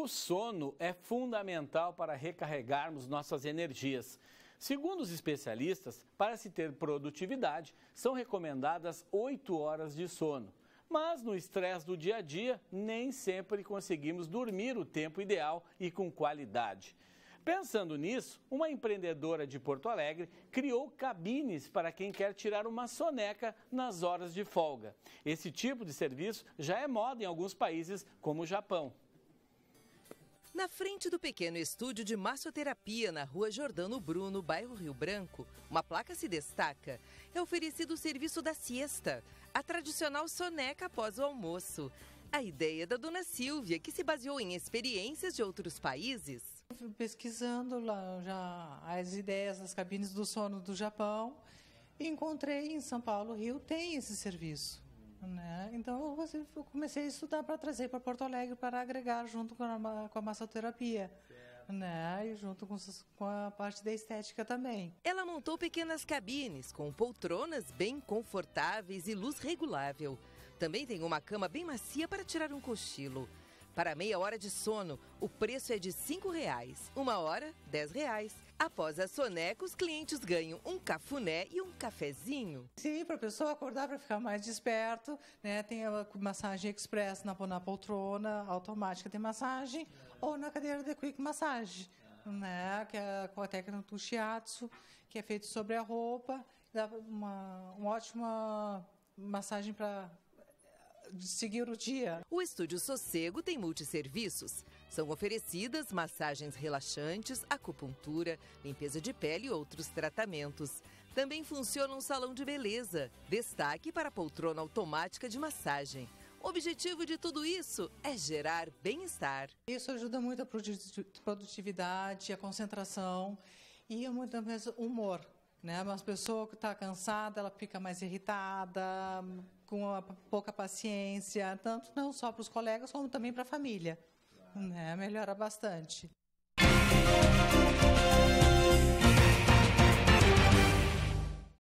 O sono é fundamental para recarregarmos nossas energias. Segundo os especialistas, para se ter produtividade, são recomendadas 8 horas de sono. Mas no estresse do dia a dia, nem sempre conseguimos dormir o tempo ideal e com qualidade. Pensando nisso, uma empreendedora de Porto Alegre criou cabines para quem quer tirar uma soneca nas horas de folga. Esse tipo de serviço já é moda em alguns países, como o Japão. Na frente do pequeno estúdio de massoterapia na rua Jordano Bruno, bairro Rio Branco, uma placa se destaca. É oferecido o serviço da siesta, a tradicional soneca após o almoço. A ideia da dona Silvia, que se baseou em experiências de outros países. Eu fui pesquisando lá já as ideias das cabines do sono do Japão e encontrei em São Paulo, Rio, tem esse serviço. Né? Então eu comecei a estudar para trazer para Porto Alegre para agregar junto com a massoterapia, né? E junto com a parte da estética também. Ela montou pequenas cabines com poltronas bem confortáveis e luz regulável. Também tem uma cama bem macia para tirar um cochilo. Para meia hora de sono, o preço é de R$ 5,00. Uma hora, R$ 10,00. Após a soneca, os clientes ganham um cafuné e um cafezinho. Sim, para a pessoa acordar para ficar mais desperto, né? Tem a massagem express na poltrona, automática de massagem, ou na cadeira de quick massage, né? Que é com a técnica do shiatsu, que é feito sobre a roupa, dá uma ótima massagem para seguir o dia. O Estúdio Sossego tem multisserviços. São oferecidas massagens relaxantes, acupuntura, limpeza de pele e outros tratamentos. Também funciona um salão de beleza. Destaque para a poltrona automática de massagem. O objetivo de tudo isso é gerar bem-estar. Isso ajuda muito a produtividade, a concentração e muitas vezes o humor. Né? Uma pessoa que está cansada, ela fica mais irritada, com pouca paciência, tanto não só para os colegas, como também para a família. Né? Melhora bastante.